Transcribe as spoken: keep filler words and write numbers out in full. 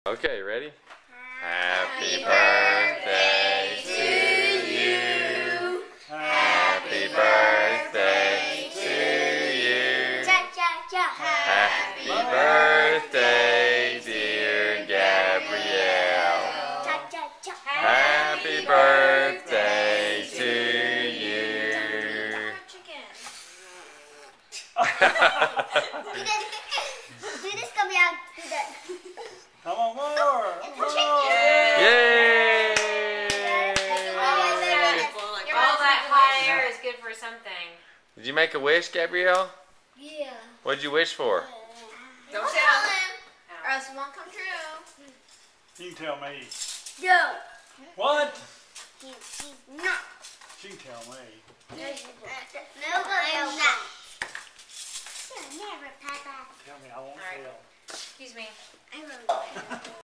Okay, ready? Happy birthday to you. Happy birthday to you. Happy birthday, dear Gabrielle. Happy birthday to you. Do this, Gabrielle. Do that. Come on, more. Yay! All that hot air is good for something. Did you make a wish, Gabrielle? Yeah. What did you wish for? Don't tell him, or else it won't come true. You can tell me. No. What? He, he's not. She can tell me. No, I'm not. Never, Papa. Tell me, I won't All right. tell. Excuse me. I wrote